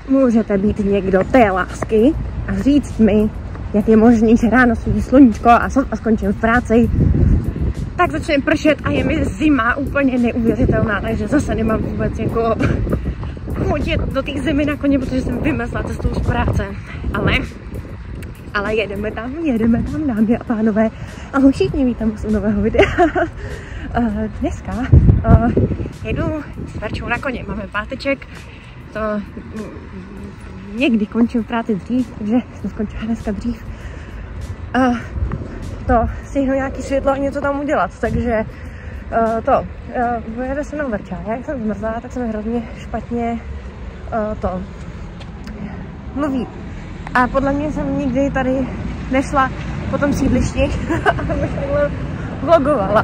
můžete být někdo té lásky a říct mi, jak je možný, že ráno svítí sluníčko a skončím v práci, tak začne pršet a je mi zima úplně neuvěřitelná, takže zase nemám vůbec jako chodit do té zimy na koně, protože jsem vymezla cestou z práce. Ale jedeme tam, dámy a pánové. A všichni vítám u nového videa. Dneska jedu s Verčou na koně, máme páteček, to někdy končím v práci dřív, takže jsem skončila dneska dřív. To stihnu nějaký světlo a něco tam udělat, takže pojede se mnou Verča. Já jak jsem zmrzlá, tak se mi hrozně špatně mluví. A podle mě jsem nikdy tady nešla po tom sídlišti, abych takhle vlogovala.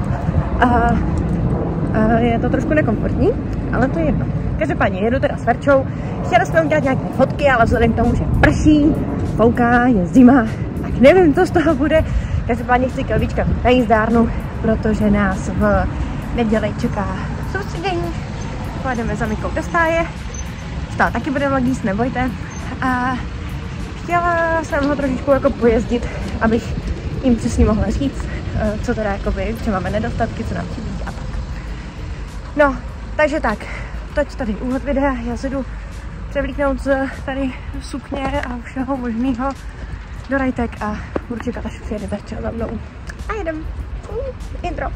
Je to trošku nekomfortní, ale to je jedno. Každopádně jedu teda s Verčou. Chtěla jsme udělat nějaké fotky, ale vzhledem k tomu, že prší, fouká, je zima, tak nevím, co z toho bude. Každopádně chci Kelvíčka mít na jízdárnu, protože nás v neděli čeká soustředění. Pojedeme za Mikou do stáje. Stát taky bude vlogíst, nebojte. A chtěla jsem ho trošičku jako pojezdit, abych jim přesně mohla říct, co teda jakoby, že máme nedostatky, co nám chybí a tak. No, takže tak, teď tady úvod videa, já se jdu převlíknout z tady sukně a všeho možného do rajtek a budu čekat, až přijede Verča za mnou. A jedem. Intro.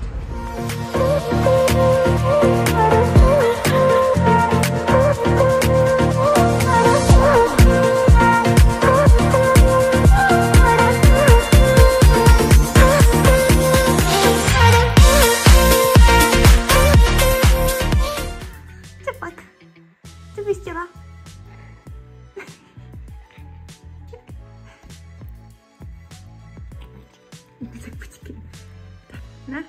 Ne?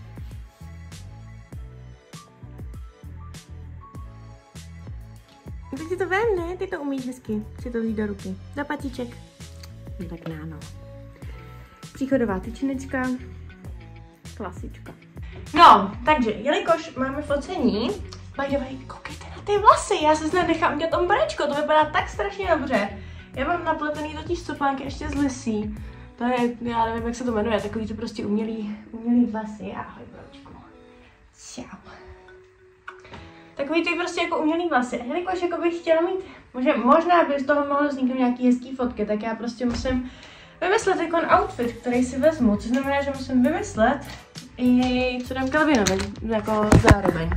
Tak si to vem, ne? Ty to umíš hezky. Si to vzít do ruky. Do patíček. No tak náno. Příchodová tyčinečka. Klasička. No, takže, jelikož máme focení, by the way, koukejte na ty vlasy, já se snad nechám udělat ombrečko, to vypadá tak strašně dobře. Já mám napletený totiž copánky ještě z lisí. To je, já nevím, jak se to jmenuje, takový to prostě umělý vlasy. Ahoj, bročku. Čau. Takový ty prostě jako umělý vlasy. A jelikož jako bych chtěla mít, možná by z toho mohlo vzniknout nějaký hezký fotky, tak já prostě musím vymyslet jako outfit, který si vezmu, což znamená, že musím vymyslet i co dám Kelvinovi, jako zároveň.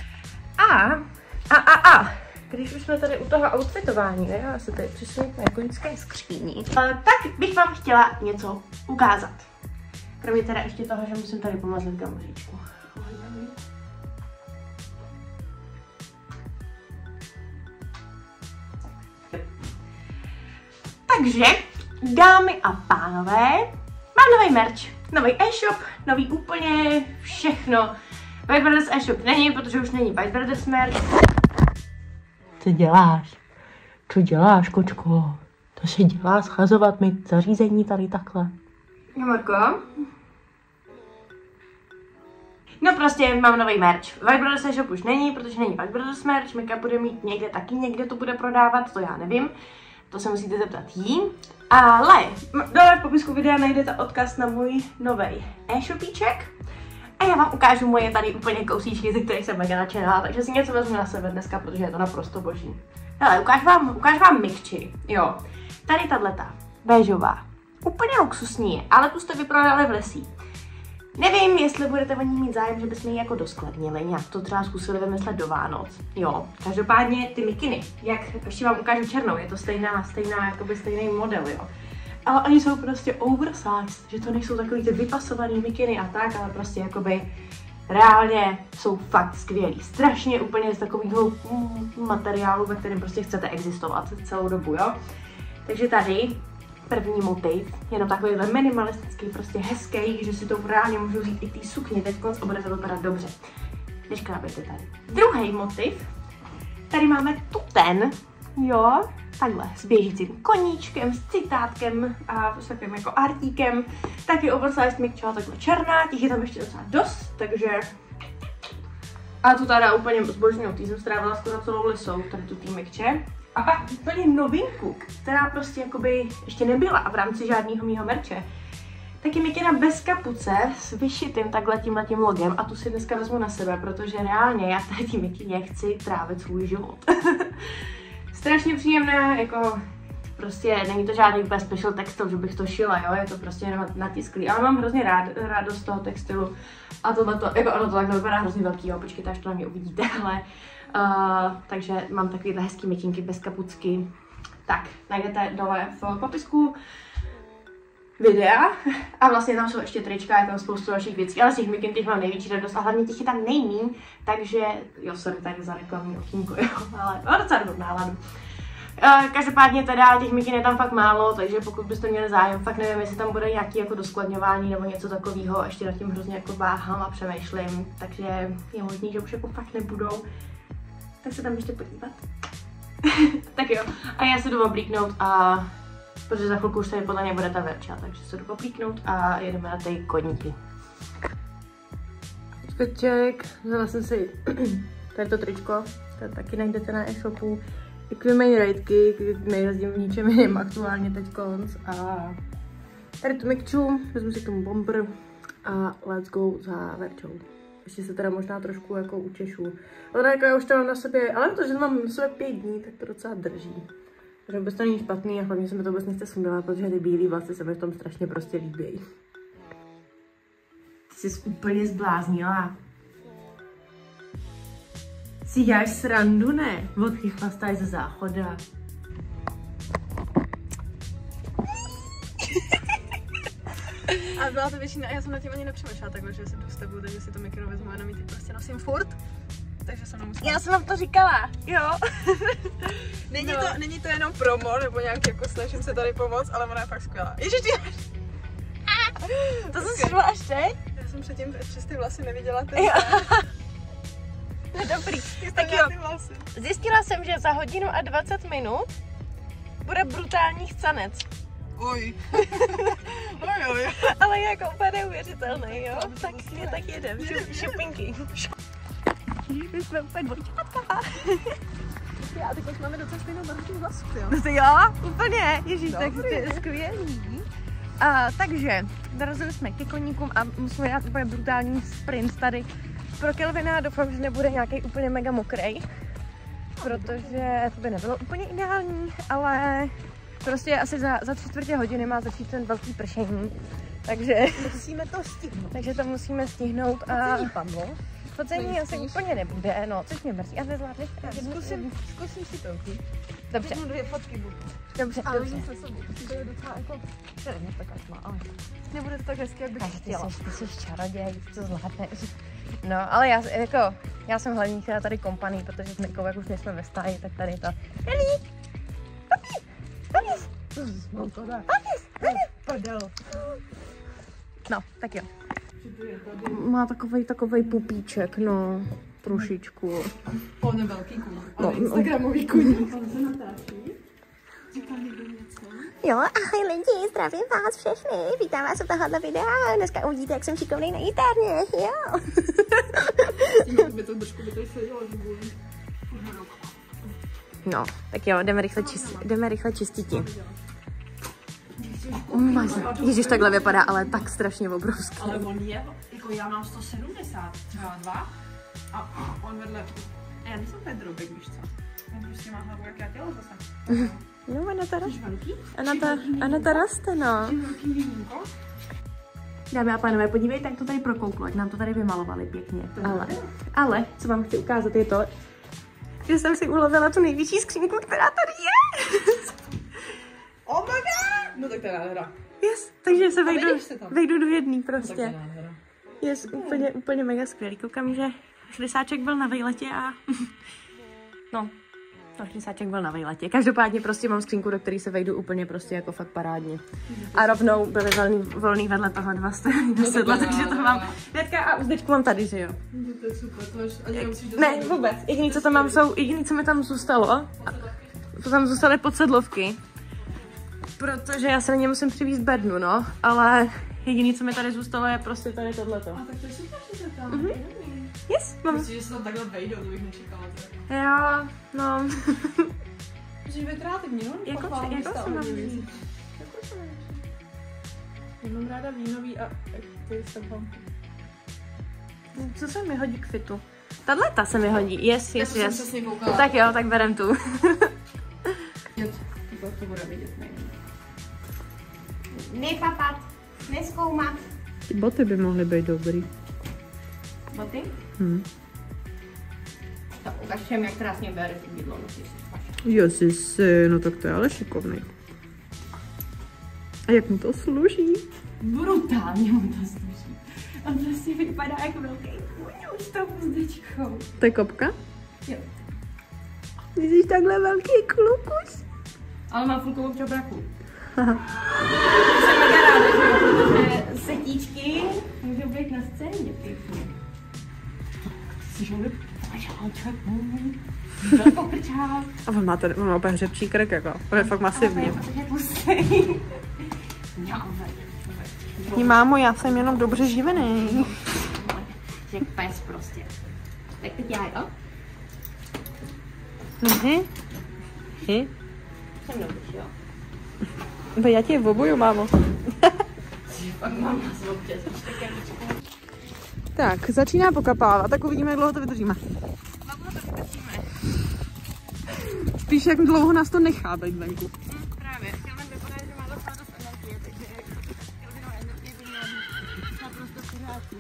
Když už jsme tady u toho outfitování, ne? Já se tady přesunu na ikonické skříní, tak bych vám chtěla něco ukázat. Kromě teda ještě toho, že musím tady pomazat kameřičku. Takže, dámy a pánové, mám nový merch, nový e-shop, nový úplně všechno. White Brothers e-shop není, protože už není White Brothers merch. Co děláš? Co děláš, kočko? To se dělá schazovat mi zařízení tady takhle. No, Marko? No prostě mám nový merch. White Brothers shop už není, protože není White Brothers merch. Mika bude mít někde taky, někde to bude prodávat, to já nevím. To se musíte zeptat jí. Ale dole v popisku videa najdete odkaz na můj nový e-shopíček. A já vám ukážu moje tady úplně kousíčky, ze kterých jsem mega nadšená, takže si něco vezmu na sebe dneska, protože je to naprosto boží. Hele, ukážu vám mikči, jo. Tady tahleta, béžová. Úplně luxusní, ale tu jste vyprodali v Lesí. Nevím, jestli budete o ní mít zájem, že bychom ji jako doskladnili, nějak to třeba zkusili vymyslet do Vánoc. Jo, každopádně ty mikiny, jak ještě vám ukážu černou, je to stejný model, jo. Ale oni jsou prostě oversized, že to nejsou takový ty vypasovaný mikiny a tak, ale prostě jakoby reálně jsou fakt skvělý. Strašně úplně z takového materiálu, ve kterém prostě chcete existovat celou dobu, jo. Takže tady první motiv, jenom takovýhle minimalistický, prostě hezký, že si to reálně můžu vzít i ty sukně teďkonc a bude to vypadat dobře. Neškrábejte tady. Druhý motiv, tady máme ten, jo, takhle, s běžícím koníčkem, s citátkem a s takovým jako artíkem. Taky oversized mikčela, takhle černá, těch je tam ještě docela dost, takže... A tu teda úplně zbožňuju, tý jsem strávila skoro celou lisou, tady tu tý mikče. A pak úplně novinku, která prostě jakoby ještě nebyla v rámci žádného mýho merče, tak je mikina bez kapuce s vyšitým takhle tímhletím logem a tu si dneska vezmu na sebe, protože reálně já v té mikině chci trávit svůj život. Strašně příjemné, jako prostě není to žádný úplně special textil, že bych to šila, jo, je to prostě jenom natisklý, ale mám hrozně rádost z toho textilu a tohleto, jako ono to takhle vypadá hrozně velký, jo, počkejte, až to na mě uvidíte, ale takže mám takovýhle hezký mikinky bez kapucky. Tak, najdete dole v popisku videa a vlastně tam jsou ještě trička, je tam spoustu dalších věcí, ale z těch mikin těch mám největší radost a hlavně těch je tam nejmíň, takže, jo, sorry, tady za reklamní okýnko, jo, ale mám docela dobrou náladu. Každopádně teda těch mikin je tam fakt málo, takže pokud byste měli zájem, fakt nevím, jestli tam bude nějaký jako doskladňování nebo něco takového, ještě nad tím hrozně jako váhám a přemýšlím, takže je možný, že už jako fakt nebudou, tak se tam ještě podívat. Tak jo, a já se jdu oblíknout a protože za chvilku už tady podle mě bude ta verča, takže se jdu oblíknout a jedeme na ty koníky. Ček, vzala jsem si tady to tričko, to taky najdete na e-shopu. Equipment raidky, nejjezdím v ničem jiném aktuálně teď konc a tady tu mikču, vezmu si k tomu bomber a let's go za verčou. Ještě se teda možná trošku jako učešu. Ale jako já už to mám na sobě, ale protože to mám na sobě 5 dní, tak to docela drží. Takže vůbec to není špatný a hlavně se mi to vůbec nechce sundávat, protože ty bílý vlasy se mi v tom strašně prostě líbí. Ty jsi úplně zbláznila. Si děláš srandu, ne? Odchychlastáš ze záchoda. A byla to většina, já jsem na tím ani nepřemýšlela takhle, že jsem tu s tebou, takže si to mikro vezmu, jenom ji teď prostě nosím furt. Takže jsem nemusela. Já jsem vám to říkala, jo. Není to jenom promo, nebo nějak jako snažím se tady pomoct, ale ona je fakt skvělá. Ježiš, to jsem šla až teď? Já jsem předtím přes ty vlasy neviděla ten. Dobrý, tak jo. Zjistila jsem, že za 1 hodinu a 20 minut bude brutální chcanec. Oj. Oj. Ale jako úplně neuvěřitelný, jo? Tak jedem, šupinky. My jsme úplně dvojčátka. Já, tak už máme docela stejnou barvu vlasů, jo? No to jo, úplně, ježíš, tak to je skvělý. Takže dorazili jsme ke koníkům a musíme dát úplně brutální sprint tady pro Kelvina. Doufám, že nebude nějaký úplně mega mokrý, protože to by nebylo úplně ideální, ale prostě asi za 3/4 hodiny má začít ten velký pršení, takže musíme to stihnout. Takže to musíme stihnout a focení asi úplně nebude, no, což mě mrzí. A nezvládneš? Zkusím si to. Dobře. Vezmu 2 fotky budu. Dobře. Ale vidím se sobou. To je docela jako... Nevím, tak ať má, ale nebude to tak hezky, jak bych chtěla. Ty jsi čaroděj, ty to zvládneš. No, ale já jsem hlavní chtěla tady kompaní, protože s Mikou, jak už nejsme ve stáji, tak tady to... No, tak jo. Má takovej pupíček, no, trošičku. On je velký kůň, ale instagramový kůň. On se natáčí. Říká někdo něco? Jo, ahoj lidi, zdravím vás všechny, vítám vás u tohohle videa, dneska uvidíte, jak jsem šikovnej na gitárně, jo. By to držku by tady sedělo, že budu. No, tak jo, jdeme rychle čistit. Ježiš, takhle vypadá, ale tak strašně obrovský. Ale on je, jako já mám 170, třeba 2 a on vedle, já nejsem ten drobek, víš co? On prostě má hlavu, jak já tělo zase. No, ona to roste, no. Dámy a pánové, podívejte, jak to tady prokouklo, jak nám to tady vymalovali pěkně. Ale, co vám chci ukázat, je to, že jsem si ulovila tu největší skřínku, která tady je. Oh my god! No tak to je nádhera. Yes, takže se vejdu do jedný prostě. No, tak to je nádhera. Yes, úplně mega skvělý. Koukám, že šlisáček byl na vejletě a... šlisáček byl na vejletě. Každopádně prostě mám skřínku, do které se vejdu úplně prostě jako fakt parádně. A rovnou byly volný vedle toho 2 strany do sedla, takže to mám hnedka a uzdečku mám tady, že jo. To je super, to máš, ani nemusíš Ne, vůbec. Jediný, co mi tam zůstalo, to tam zůstaly podsedlovky. Protože já se na ně musím přivízt bednu, no, ale jediný, co mi tady zůstalo, je prostě tady tohleto. A tak to je super, že to tam. Yes, mám. Myslím, že se tam takhle vejdou, to bych nečekala. Jo, no. Jsi kreativní, no? Jako se mám říct? Já mám ráda vínový a ty s tebou. Co se mi hodí k fitu? Tato se mi hodí, yes. Koukala. Tak jo, tak berem tu. To bude vidět, nevím. Nepapat, neskoumat. Ty boty by mohly být dobrý. Boty? Tak ukaž všem, jak krásně bere ty bydlo. Ježiši, no tak to je ale šikovný. A jak mu to služí? Brutálně mu to sluší. On prostě vypadá jako velký kůň s tou vzdyčkou. To je kopka? Jo. Ty jsi takhle velký klukus? Ale má fulkovou čabraku. Jsem mega ráda, že setíčky můžou být na scéně. A on má úplně hřebčí krk, jako. On je fakt masivní. Jí mámo, já jsem jenom dobře živený. Jak pes prostě. Tak teď já, jo? Jsem dobrý, jo? Já tě obuju, mámo. Pak mám na zvobě, Tak, začíná pokapávat, tak uvidíme, jak dlouho to vydržíme. Spíš, jak dlouho nás to nechá být venku. Právě. Kelvin vypadá, že má docela dost energie, takže Kelvinovo energie by měla být naprosto v pořádku.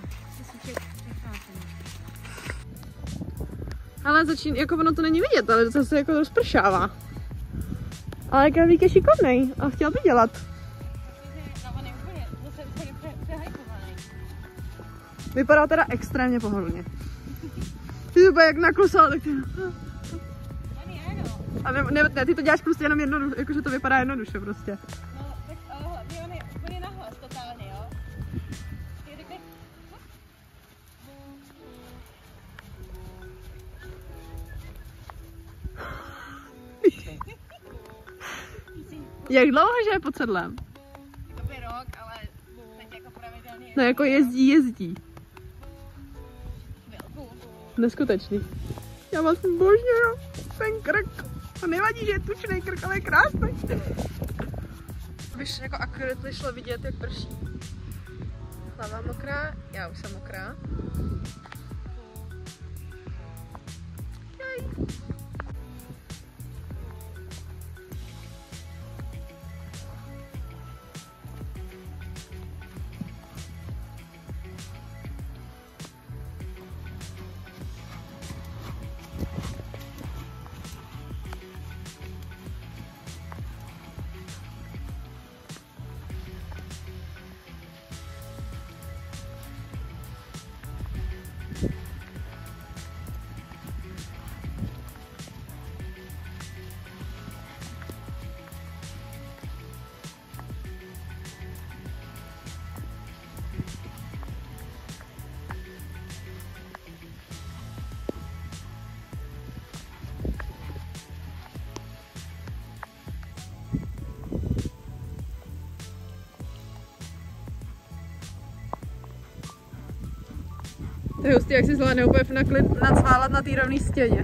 Ale jako ono to není vidět, ale to se jako rozpršává. Ale Kelvík je šikovnej a chtěl by dělat. Vypadá teda extrémně pohodlně. Ty to bude jak naklusal, tak ty... A ne, ty to děláš prostě jenom jednoduše, jakože to vypadá jednoduše prostě. No, tak ale hlavně on je úplně nahlas totálně, jo? Jak dlouho, že je pod sedlem? To by rok, ale teď jako pravidelně. No jako jezdí. Neskutečný. Já vás božňuju, ten krk. To nevadí, že je tučný krk, ale je krásný. Víš, jako akuratně šlo vidět, jak prší. Hlava mokrá, já už jsem mokrá. Jej. To je hustý, jak si zvládne úplně nacválat na té rovné stěně.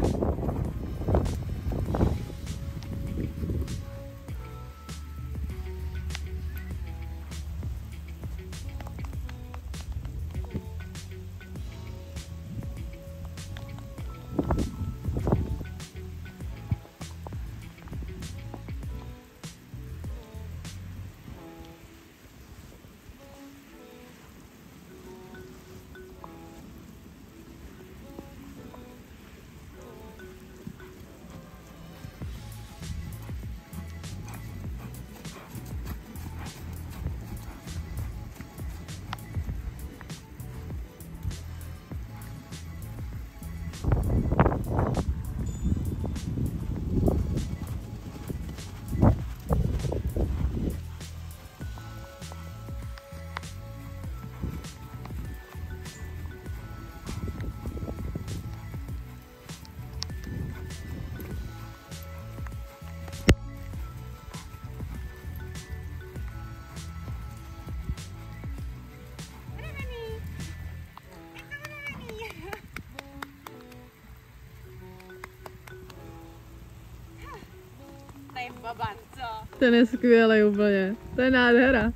Ten je skvělý úplně. To je nádhera.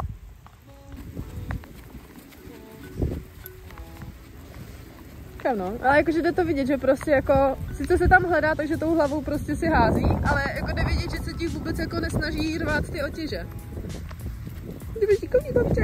No, ale jakože jde to vidět, že prostě jako, sice se tam hledá, takže tou hlavou prostě si hází, ale jako jde vidět, že se ti vůbec jako nesnaží rvát ty otěže. Kdyby šikovný babček.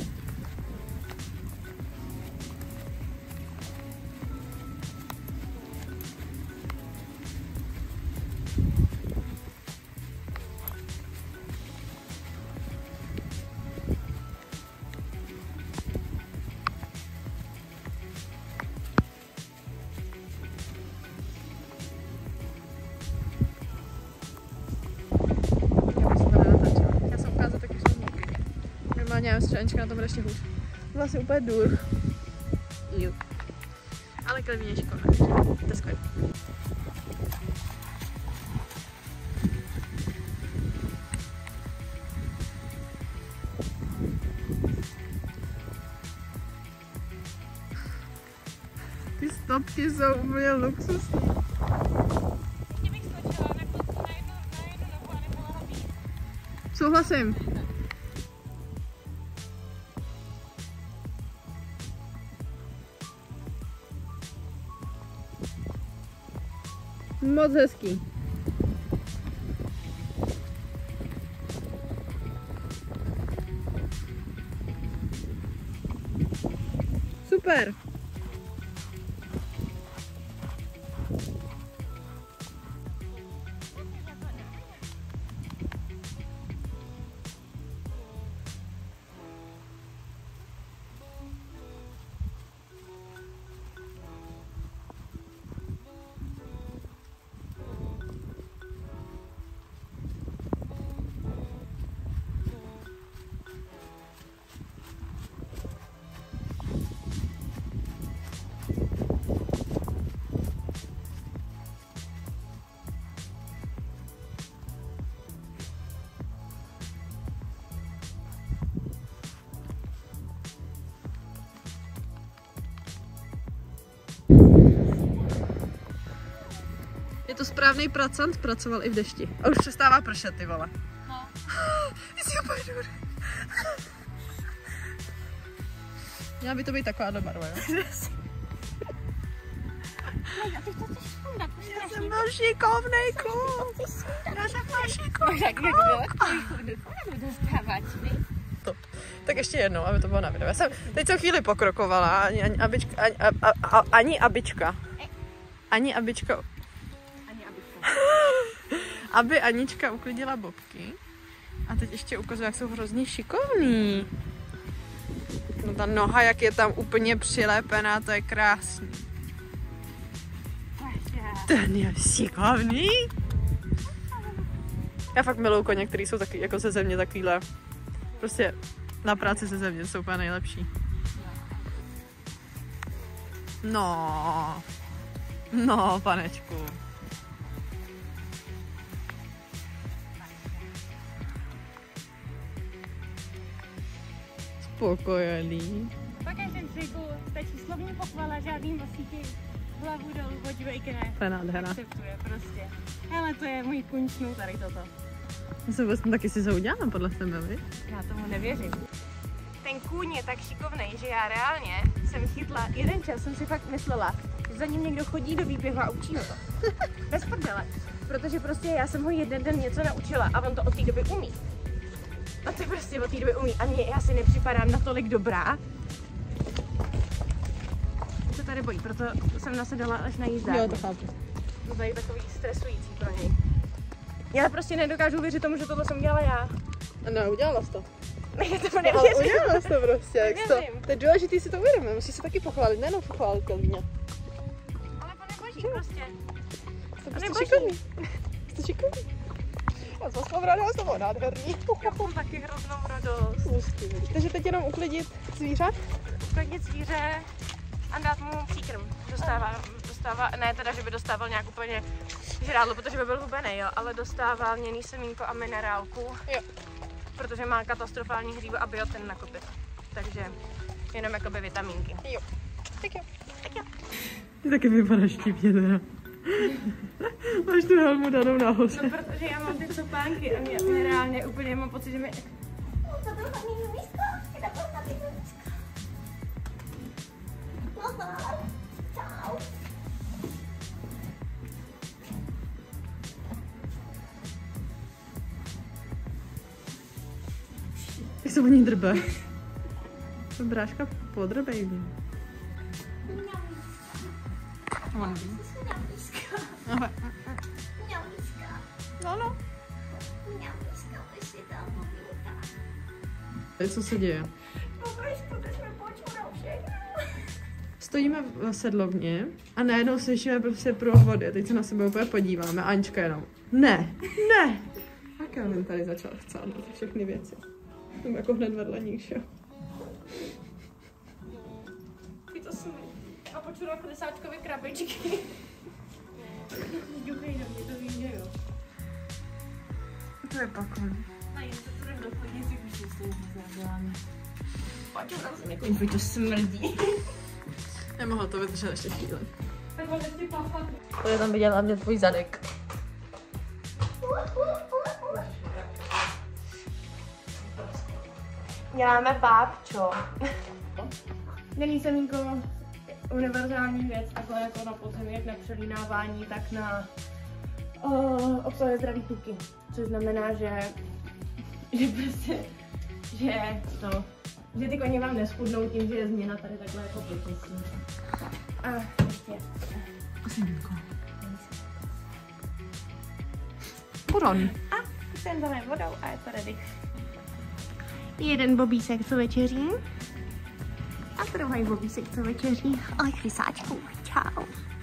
Normálně střelnička na tom bude ještě hůř. Vlastně úplně dur. Jo. Ale Kelvín je šikovná, to je skvělé. Ty stopky jsou úplně luxusní. Kdybych skočila na klocku na jednu nohu a nemohla být. Souhlasím. Moc hezký. Super. Je to správný pracant, pracoval i v dešti. A už přestává pršet, ty vole. No. Jsi úplně dur. Měla by to být taková barva, jo? Já jsem byl šikovnej kluk. Já jsem byl šikovnej kluk. Top. Tak ještě jednou, aby to bylo na videu. Já jsem teď co chvíli pokrokovala, ani abička. Aby Anička uklidila bobky. A teď ještě ukazuje, jak jsou hrozně šikovný. No ta noha, jak je tam úplně přilépená, to je krásný. Ten je šikovný. Já fakt miluju koně, který jsou taky, jako ze země takovýhle. Prostě na práci ze země jsou úplně nejlepší. No, panečku. Spokojený. Po každém cviku stačí slovní pochvala, žádný masíky, hlavu dolů, podívejky ne. To je nádhera. Akceptuje prostě. Hele, to je můj kunčnou tady toto. Já se vůbec taky si zaudělám podle sebe, vy? Já tomu nevěřím. Ten kůň je tak šikovnej, že já reálně jsem chytla, jeden čas jsem si fakt myslela, že za ním někdo chodí do výběhu a učí ho to. Bez prdele. Protože prostě já jsem ho jeden den něco naučila a on to od té doby umí. A to prostě od té doby umí. A já si nepřipadám natolik dobrá. Se tady bojí, proto jsem nasedala až na jízdárnu. Jo, to chápu. To je takový stresující pro něj. Já prostě nedokážu věřit tomu, že tohle jsem dělala já. No, udělala jsi to. Ne, to Ale nevěřím. udělala jsi to prostě, jak to. Nevěřím. To je důležitý si to uvědomit, musíš se taky pochválit, nejenom pochválit Kelvíně. Ale to neboží prostě. To neboží. prostě šikovný. Jste šikovný. Já jsem s ráda, to bylo nádherný. Já mám taky hroznou radost. Takže teď jenom uklidit zvířat. Uklidnit zvíře a dát mu příkrm. Dostává, ne teda, že by dostával nějak úplně žrádlo, protože by byl hubený, jo, ale dostává lněný semínko a minerálku. Jo. Protože má katastrofální hříbu a biotin na kopyt. Takže jenom jakoby vitamínky. Jo. Tak jo. Tak jo. Ty taky vypadáš štípně teda. Máš tu helmu danou nahoře. No, protože já mám ty copánky a mě reálně úplně mám pocit, že mi... Jak se o ní drbe. Bráška podrbej mě. No. Co se děje? Stojíme v sedlovně a najednou slyšíme prostě průvody. Teď se na sebe úplně podíváme. Anička jenom. Ne. A Kelvin tady začal chcát na ty všechny věci. Jsem jako hned vedle nich, jo. Ty to jsou. A počula klesáčkové krabičky. Ďuchej na mě, to vím, že jo. To je pakon. A jen to půjdem do chodnici, už se s tím zaděláme. Počula jsem jako info, to smrdí. Nemohla to vydržet ještě chvíli. Tak mám ještě pachat. To je tam vidět hlavně tvůj zadek. Děláme pápčo. Není semínko univerzální věc, takhle jako na podzemí, jak na přelínávání, tak na obsahuje zdraví tuky. Což znamená, že prostě, že ty koně vám neschudnou tím, že je změna tady takhle jako procesí. A ještě. Semínko. Buron. A jsem za vodou a je to ready. Jeden bobísek, co večeří. A druhý bobísek, co večeří. Ahoj, chrysáčku. Čau.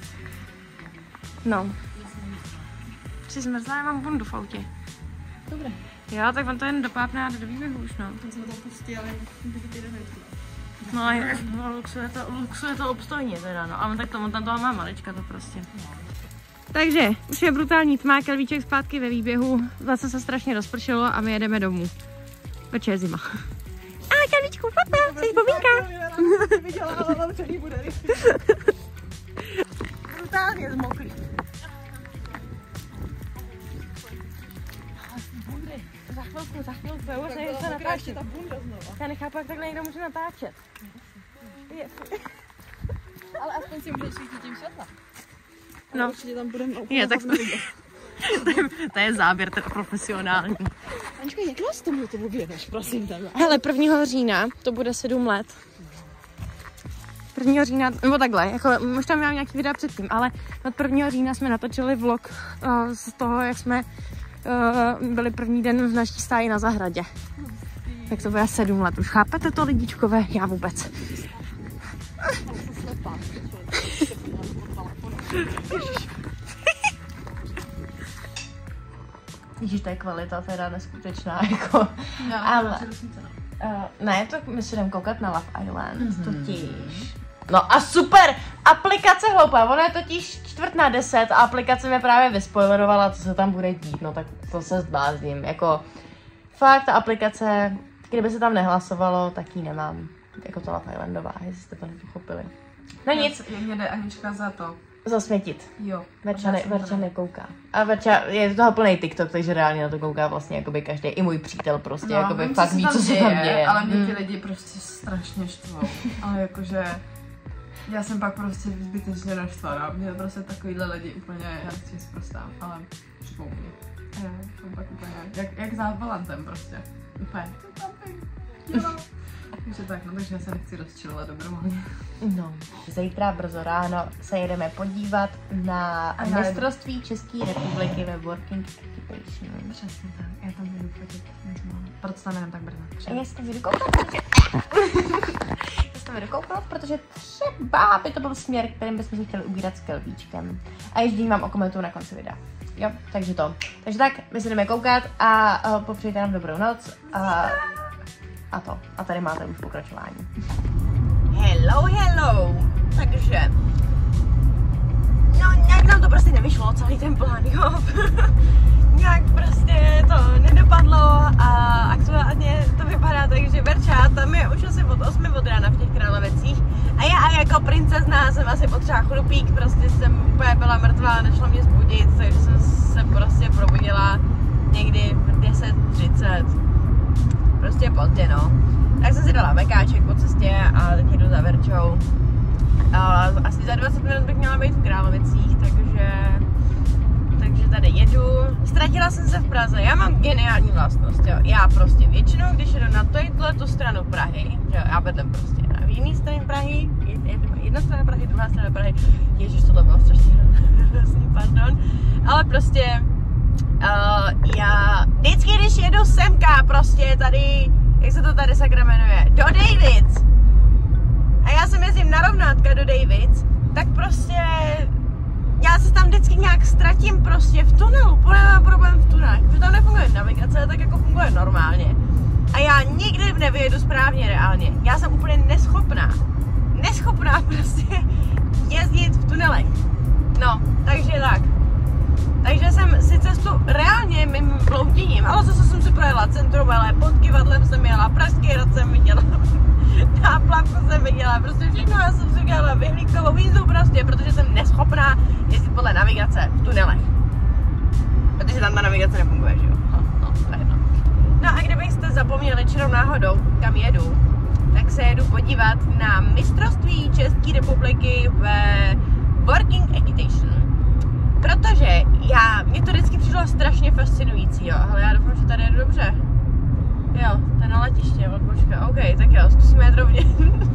No. Jsi zmrzla, já mám bundu v autě. Dobré. Jo, tak on to jen dopápne a do výběhu už, no. Tam jsme to pustili, ale No a luxuje to obstojně teda, no. Ale tak to, on tam toho má malička to prostě. Takže, už je brutální tma, Kelvíček zpátky ve výběhu. Zase se strašně rozpršelo a my jedeme domů. Protože je zima. A Kelvíčku, papa, jsi bobínka. Viděla, ale mám celý bude. Brutálně zmoklý. Za chvilku, já už nejde se natáčet. Já nechápu, jak takhle někdo může natáčet. Ale aspoň si můžeš svítit tím světla. No. Určitě tam budeme Je, tak to je záběr, ten profesionální. Aničko, jak vás tomu věneš, prosím tebe? Hele, 1. října, to bude 7 let. 1. října, nebo takhle, jako, už tam mám nějaký videa předtím, ale od 1. října jsme natočili vlog z toho, jak jsme byli první den v naší stáji na zahradě. Tak to bude 7 let. Už chápete to, lidičkové? Já vůbec. Ježíš, to je kvalita teda neskutečná, jako. Ale, ne, to my si jdeme koukat na Love Island, totiž. No a super! Aplikace hloupá, ona je totiž 9:45 a aplikace mě právě vyspoilerovala, co se tam bude dít, no tak to se zblázním, jako fakt ta aplikace, kdyby se tam nehlasovalo, tak ji nemám, jako to Love Islandová, jestli jste to nepochopili. No nic. Mě jde Anička za to. Zasmětit. Jo. Verča nekouká. A Verča je toho plný TikTok, takže reálně na to kouká vlastně jakoby každý, i můj přítel prostě, no, jakoby fakt ví, co se tam děje. Ale mě ty lidi prostě strašně štvou. Ale jakože já jsem pak prostě zbytečně naštvaná. Mě prostě takovýhle lidi úplně, já chci zprostám, ale štvou mě. Já jsem pak úplně, jak za volantem prostě. Úplně. Takže tak, no takže já se nechci rozčilovat dobrovolně. No, zítra brzo ráno se jedeme podívat na mistrovství České republiky ve Working Occupation. Přesně tak, já tam budu fotit. Proto tam jenom tak brzo. Já si to vyjdu kouknout, protože třeba by to byl směr, kterým bychom se chtěli ubírat s Kelvíčkem. A ještě vám okomentuju na konci videa. Jo, takže to. Takže tak, my se jdeme koukat a popřejte nám dobrou noc. A tady máte už pokračování. Hello! Takže... No, nějak nám to prostě nevyšlo, celý ten plán, jo. Nějak prostě to nedopadlo a aktuálně to vypadá tak, že Verča tam je už asi od 8 od rána v těch Královecích. A já jako princezna jsem asi potřeba chlupík, prostě jsem úplně byla mrtvá, nešlo mě zbudit, takže jsem se prostě probudila někdy v 10:30. Prostě pozdě, no. Tak jsem si dala mekáček po cestě a teď jdu za Verčou. Asi za 20 minut bych měla být v Královicích, takže tady jedu. Ztratila jsem se v Praze, já mám geniální vlastnost, jo. Já prostě většinou, když jedu na tu stranu Prahy, že já bydlím prostě na jiný straně Prahy, jedna strana Prahy, druhá strana Prahy, ježiš, tohle bylo strašně hrozný, pardon, ale prostě já vždycky, když jedu semka, prostě tady, jak se to tady sakra jmenuje, do Davids, a já jsem jezdím na rovnátka do Davids, tak prostě já se tam vždycky nějak ztratím prostě v tunelu, nemám problém v tunelech, protože tam nefunguje navigace, tak jako funguje normálně. A já nikdy nevyjedu správně reálně, já jsem úplně neschopná prostě jezdit v tunelech. No, takže tak. Takže jsem si cestu reálně mým blouděním, ale zase jsem si projela centrum, ale pod Kivadlem jsem jela, Pražský hrad jsem viděla, Náplavku jsem viděla, prostě všechno, já jsem si udělala vyhlídkovou jízdu prostě, protože jsem neschopná jezdit podle navigace v tunelech. Protože tam ta navigace nefunguje, že jo? No, to je jedno. No a kdybyste zapomněli čirou náhodou, kam jedu, tak se jedu podívat na mistrovství České republiky ve Working Equitation. Protože mě to vždycky přišlo strašně fascinující, jo, ale já doufám, že tady jedu dobře. Jo, to je na letiště, odbočka, OK, tak jo, zkusíme jet rovně.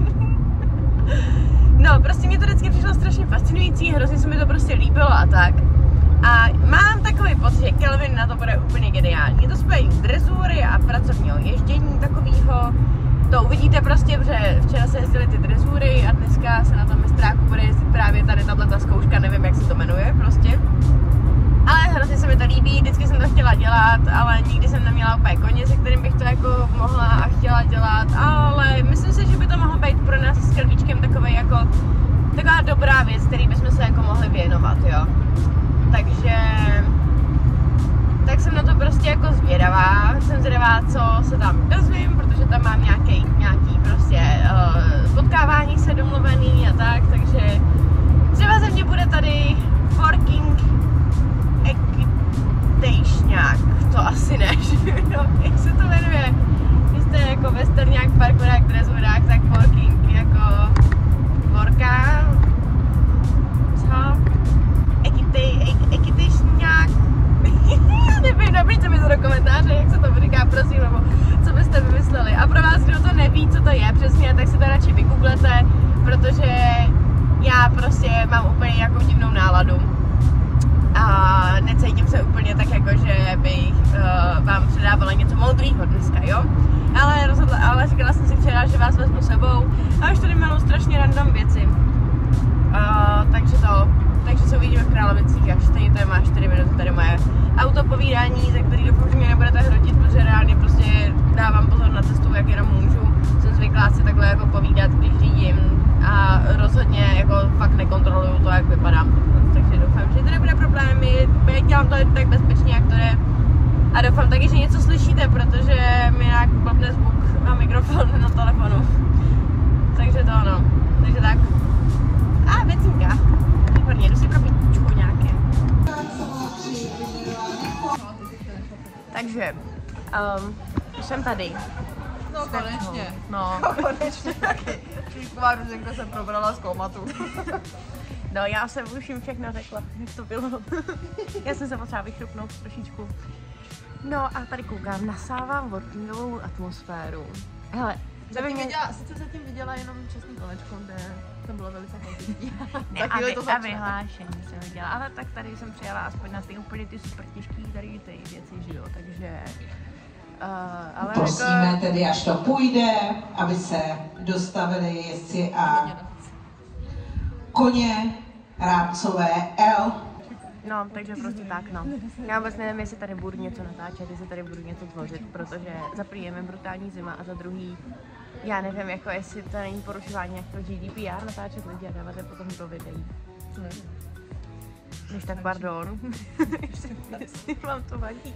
No, prostě mě to vždycky přišlo strašně fascinující, hrozně se mi to prostě líbilo a tak. A mám takový pocit, že Kelvin na to bude úplně geniální. Je to spojení drezury a pracovního ježdění takového. To uvidíte prostě, protože včera se jezdily ty drezury a dneska se na tom mistráku bude jezdit právě tady tato zkouška, nevím, jak se to jmenuje prostě. Ale hrozně se mi to líbí, vždycky jsem to chtěla dělat, ale nikdy jsem neměla úplně koně, se kterým bych to jako mohla a chtěla dělat, ale myslím si, že by to mohlo být pro nás s Kelvíčkem taková dobrá věc, který bychom se jako mohli věnovat, jo. Takže tak jsem na to prostě jako zvědavá, co se tam dozvím, protože tam mám nějaký prostě potkávání se domluvený a tak, takže třeba ze mě bude tady Working Equitationák, to asi ne, jak se to jmenuje, vy jste jako westernák, parkourák, drezurák, tak working jako worka, co? Equitationák, já nevím, napište mi to do komentáře, jak se to říká, prosím, nebo co byste vymysleli. A pro vás, kdo to neví, co to je přesně, tak si to radši vygooglete, protože já prostě mám úplně nějakou divnou náladu. A necítím se úplně tak jako, že bych vám předávala něco moudrýho dneska, jo? Ale říkala jsem si včera, že vás vezmu sebou a už tady mám strašně random věci. Takže se uvidíme v Královicích, až stejně to má 4 minuty tady moje autopovídání, za který doufám, že mě nebudete hrotit, protože reálně prostě dávám pozor na cestu, jak jenom můžu. Jsem zvyklá si takhle jako povídat, když řídím a rozhodně jako fakt nekontroluju to, jak vypadám. Takže doufám, že to nebude problém, dělám to tak bezpečně, jak to jde. A doufám taky, že něco slyšíte, protože mi nějak blbne zvuk a mikrofon na telefonu. Takže to ano. Takže tak. A věcinka. Výborně, jdu si pro pičku nějaké. Takže, jsem tady. No konečně. No. Konečně taky. Šípková Ruženko jsem probrala z komatu. No, já jsem už jim všechno řekla, jak to bylo. Já jsem se potřeba vychrupnout trošičku. No a tady koukám, nasávám workingovou atmosféru. Hele, sice zatím viděla jenom čestný kolečko, kde to bylo velice konfliktní. A vyhlášení jsem viděla, ale tak tady jsem přijela aspoň na ty úplně ty super těžký tady ty věci, že jo, takže... ale prosíme jako... tedy, až to půjde, aby se dostavili jezdci a koně rámcové L. No, takže prostě tak, no. Já vůbec nevím, jestli tady budu něco natáčet, jestli tady budu něco tvořit, protože za první je brutální zima a za druhý, já nevím, jako jestli to není porušování jak to GDPR natáčet lidi a dávat je potom do videí. Když tak pardon, jestli vám to vadí.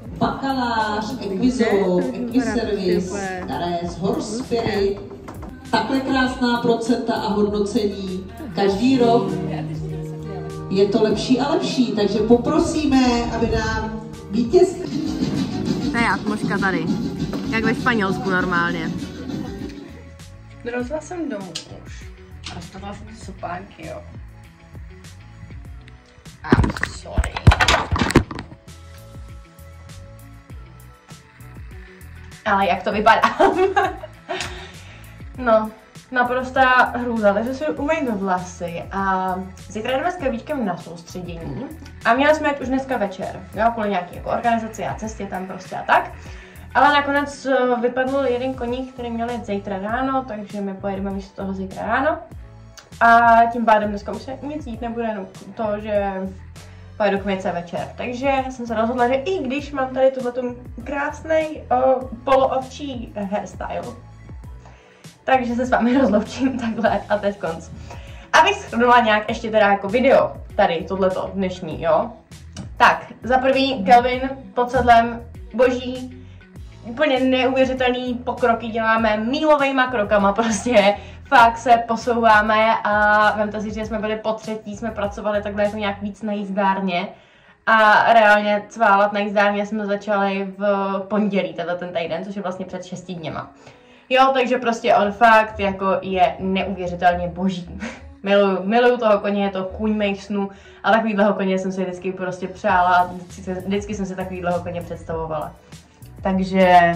Bakalář, Equizo, Equiservice, Staré z Horse Spirit. takhle krásná procenta a hodnocení každý rok. Je to lepší a lepší, takže poprosíme, aby nám vítězství. To je atmoška tady, jak ve Španělsku normálně. Dorazila jsem domů už. A rozpadla jsem ty sopánky, jo. I'm sorry. Ale jak to vypadá? No, naprostá hrůza, takže si umýjeme vlasy a zítra jdeme s Kavíčkem na soustředění a měli jsme jít už dneska večer, jo, kvůli nějaký jako organizaci a cestě tam prostě a tak. Ale nakonec vypadl jeden koník, který měl jít zítra ráno, takže my pojedeme místo toho zítra ráno. A tím pádem dneska už se nic jít nebude, jenom to, že pojedu k Měce večer. Takže jsem se rozhodla, že i když mám tady tuhletu krásný poloovčí hairstyle, takže se s vámi rozloučím takhle a teď konc. Abych shrnula nějak ještě teda jako video, tady tohleto dnešní, jo. Tak, za prvý Kelvin pod sedlem, boží, úplně neuvěřitelný pokroky děláme mílovejma krokama, prostě fakt se posouváme a vemte si, že jsme byli po třetí, jsme pracovali takhle jako nějak víc na jízdárně a reálně cválat na jízdárně jsme začali v pondělí, teda ten týden, což je vlastně před 6 dněma. Jo, takže prostě on fakt jako je neuvěřitelně boží. Miluju toho koně, je to kůň mých snů a takovýhleho koně jsem si vždycky prostě přála, vždycky jsem si takovýhleho koně představovala. Takže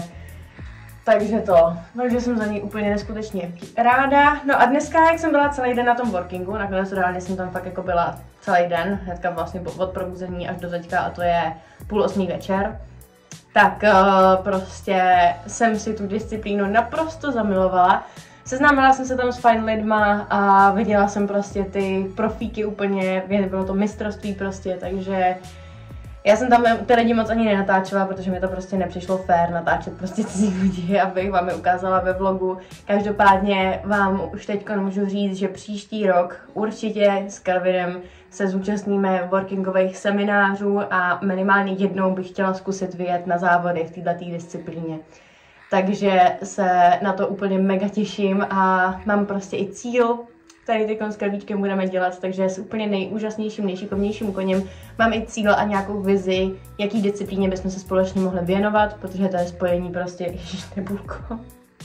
jsem za něj úplně neskutečně ráda. No a dneska, jak jsem byla celý den na tom workingu, nakonec reálně jsem tam fakt jako byla celý den, hnedka vlastně od probuzení až do teďka a to je 7:30 večer, tak prostě jsem si tu disciplínu naprosto zamilovala. Seznámila jsem se tam s fajn lidma a viděla jsem prostě ty profíky úplně, bylo to mistrovství prostě, takže já jsem tam ty lidi moc ani nenatáčela, protože mi to prostě nepřišlo fér natáčet prostě cizí lidi, abych vám je ukázala ve vlogu. Každopádně vám už teď můžu říct, že příští rok určitě s Kelvinem se zúčastníme workingových seminářů a minimálně jednou bych chtěla zkusit vyjet na závody v této disciplíně. Takže se na to úplně mega těším a mám prostě i cíl, tady ty s Kelvíčkem budeme dělat, takže s úplně nejúžasnějším, nejšikovnějším koněm mám i cíl a nějakou vizi, jaký disciplíně bychom se společně mohli věnovat, protože to je spojení prostě, ježiš, nebulko.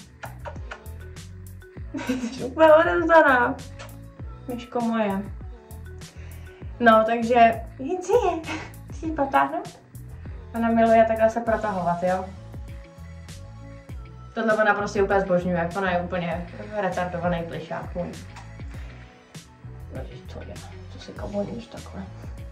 Jsi úplně odevzdaná. Myško moje. No, takže nic je. Chci ji protáhnout? Ona miluje takhle se protahovat, jo? Tohle ona prostě úplně zbožňuje, ona je úplně retardovaný plišák můj. Co je? Co si komoníš takhle?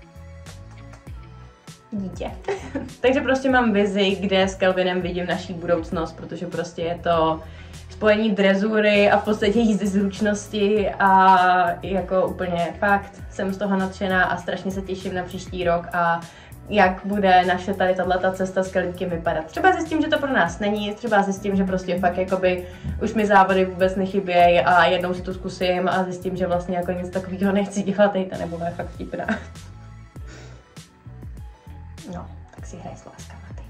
Dítě. Takže prostě mám vizi, kde s Kelvinem vidím naší budoucnost, protože prostě je to spojení drezury a v podstatě jízdy zručnosti a jako úplně fakt jsem z toho nadšená a strašně se těším na příští rok a jak bude naše tady tato cesta s Kelvínkem vypadat. Třeba zjistím, že to pro nás není, třeba zjistím, že prostě fakt jakoby už mi závody vůbec nechybějí a jednou si to zkusím a zjistím, že vlastně jako nic takového nechci dělat, to nebude fakt vtipná. No, tak si hraj s láskama ty.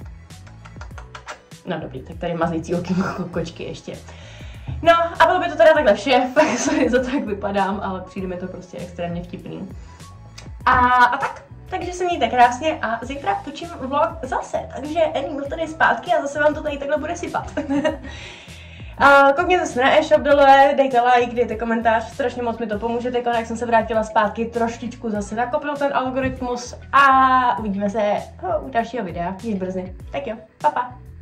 No dobrý, tak tady mazlící okýnko kočky ještě. No a bylo by to teda takhle vše, fakt sorry za to, jak vypadám, ale přijde mi to prostě extrémně vtipný. A tak. Takže se mějte krásně a zítra točím vlog zase, takže Emil tady zpátky a zase vám to tady takhle bude sypat. A koukněte se na e-shop dole, dejte like, dejte komentář, strašně moc mi to pomůže, teď jak jsem se vrátila zpátky, trošičku zase nakopnul ten algoritmus a uvidíme se u dalšího videa, již brzy. Tak jo, pa pa.